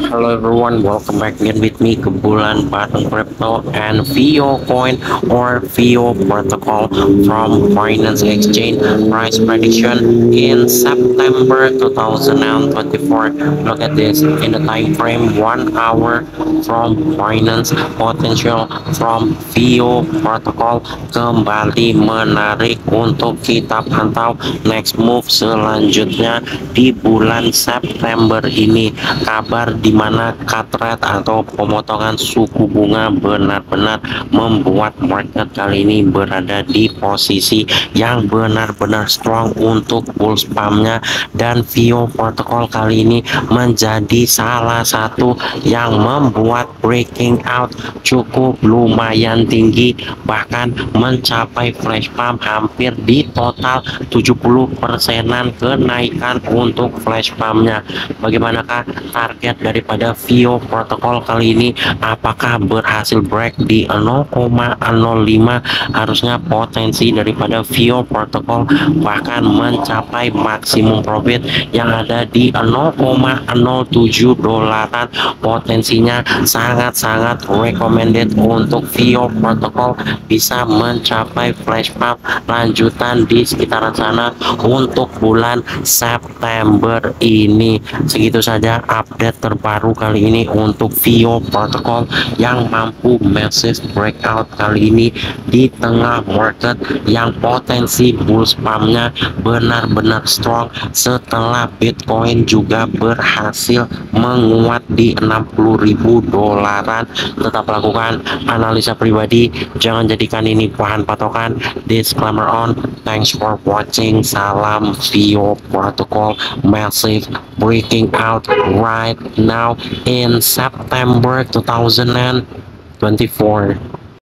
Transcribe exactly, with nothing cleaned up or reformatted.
Hello everyone, welcome back again with me ke bulan Button Crypto and V O Coin or V O Protocol from Binance Exchange price prediction in September two thousand twenty-four. Look at this in the time frame one hour from Binance potential from V O Protocol kembali menarik untuk kita pantau next move selanjutnya di bulan September ini. Kabar di mana cut rate atau pemotongan suku bunga benar-benar membuat market kali ini berada di posisi yang benar-benar strong untuk bulls pumpnya, dan V O Protocol kali ini menjadi salah satu yang membuat breaking out cukup lumayan tinggi, bahkan mencapai flash pump hampir di total tujuh puluh persenan kenaikan untuk flash pumpnya. Bagaimanakah target daripada V O Protocol kali ini? Apakah berhasil break di nol koma nol lima? Harusnya potensi daripada V O Protocol bahkan mencapai maksimum profit yang ada di nol koma nol tujuh dolaran. Potensinya sangat-sangat recommended untuk V O Protocol bisa mencapai flash pump lanjutan di sekitaran sana untuk bulan September ini. Segitu saja update terbaru kali ini untuk V O Protocol yang mampu massive breakout kali ini di tengah market yang potensi bulls pumpnya benar-benar strong setelah Bitcoin juga berhasil menguat di enam puluh ribu dolaran. Tetap lakukan analisa pribadi, jangan jadikan ini bahan patokan. Disclaimer on. Thanks for watching. Salam V O Protocol massive breaking out right now in September two thousand twenty-four.